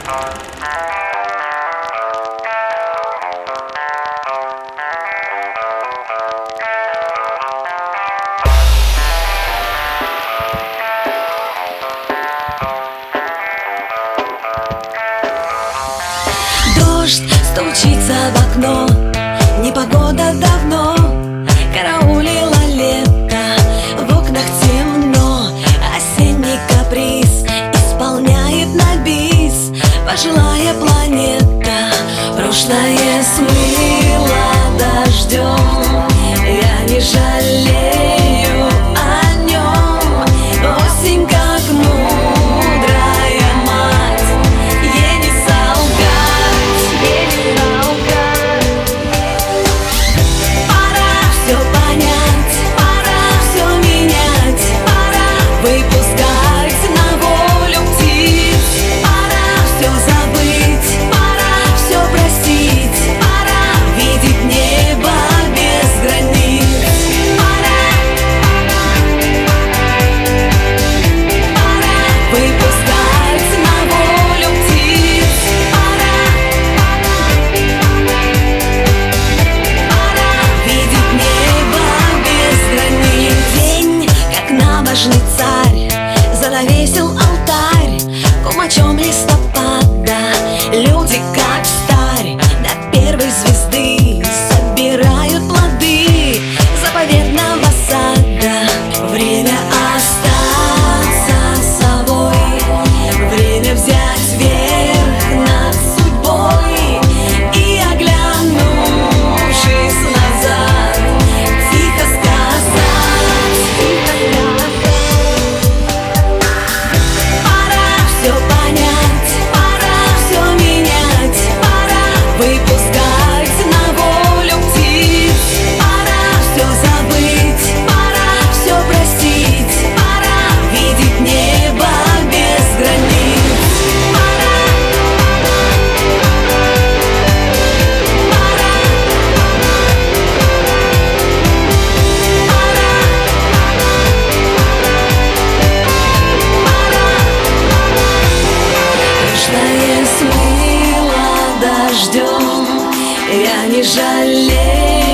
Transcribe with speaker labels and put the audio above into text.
Speaker 1: Дождь стучится в окно, непогода давно караулила лето. В окнах темно, осенний каприз исполняет на бис пожилая планета. Прошлое смыло дождем, я не жалею о нем. Осень как мудрая мать, ей не солгать, ей не солгать. Пора все понять, пора все менять, пора выпускать на волю птиц. Пора все забыть, пора все простить, пора видеть небо без границ. Пора выпускать на волю птиц. Пора видеть небо без границ. День, как набожный царь, занавесил алтарь кумачом листопада. Люди, как встарь, до первой звезды собирают плоды заповедного сада. Время остаться собой, время взять верх над судьбой и, оглянувшись назад, тихо сказать, пора все понять, пора все менять, пора выпускать на волю птиц. Пора все забыть, пора все простить, пора видеть небо без границ. Пора прошлое смыло дождем, я не жалею